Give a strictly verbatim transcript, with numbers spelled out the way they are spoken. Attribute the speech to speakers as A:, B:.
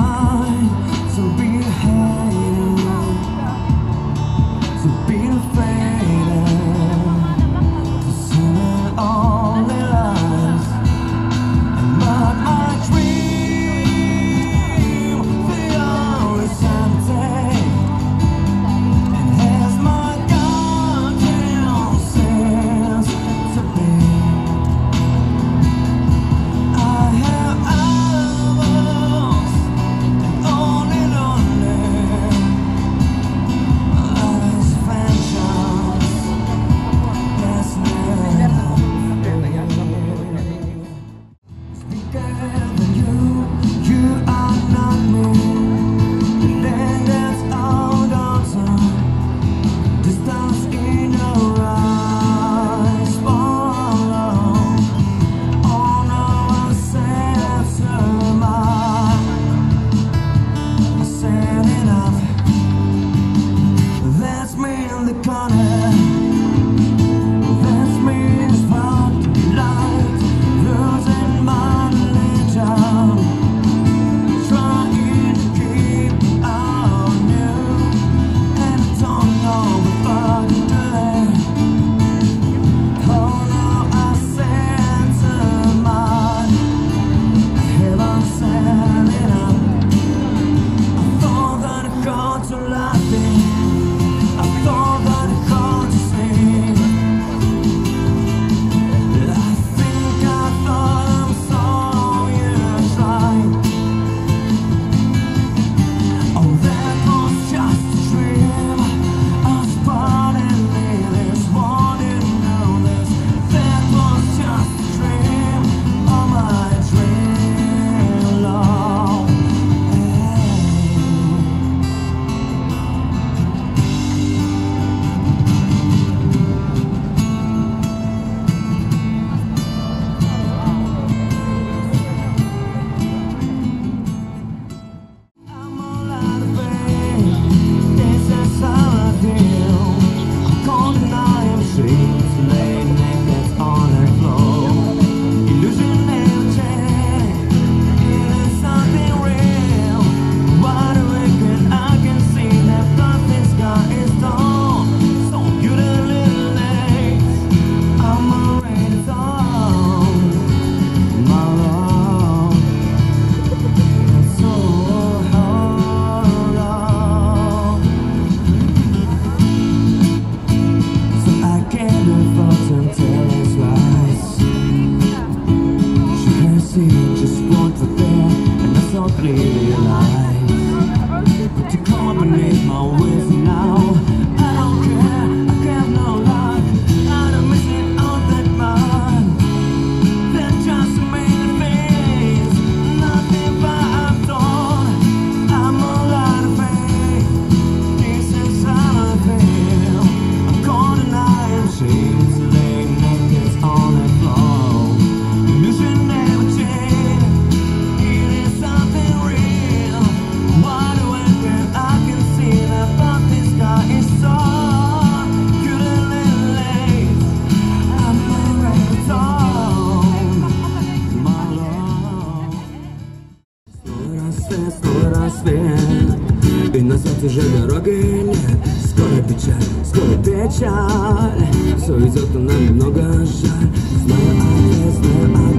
A: mind. So be a hater, so be afraid to send it all in lies. And not my dream, they always empty. And has my goddamn sense to be. I have hours and only lonely. Life's vengeance, yes, never. Bigger than you, you are not me. And then that's all done. Distance in your eyes, follow. Oh no, I said so much. I said enough. That's me in the corner. That's me in spotlight, losing my religion, trying to keep out new, and I don't know if I can delay. Oh no, I said so much. I haven't said enough. I thought that I got to laughing. I thought that I got to sing. I think I thought I saw you try. Oh, that was just a dream. I was born in this, wanted to know this. That was just a dream. Oh, my dream, Lord. I'm all out of faith. This is how I feel. I'm cold and I am streets, late naked on the floor. Illusion never change. It is something real. Wide awake and I can see that nothing sky is torn. So you the little legs. I'm already torn. My love. So hold on. So I can't afford to tell his lies. She has seen just one for there, and that's all clearly lies. But you come beneath my wings now. I don't care, I have no luck. I'm missing out that man. That just made a face. Nothing but I'm done. I'm all out of faith. This is how I feel. I'm cold and I am sheets, late naked on the floor. Illusion never change. It is something real. Wide awake and I can see that nothing sky is torn. You the little legs. I'm already torn. My love. Скоро свет, скоро свет, и назад уже дороги нет. Скоро печаль, скоро печаль, все идет нам немного жаль. Знаю адрес, знаю адрес.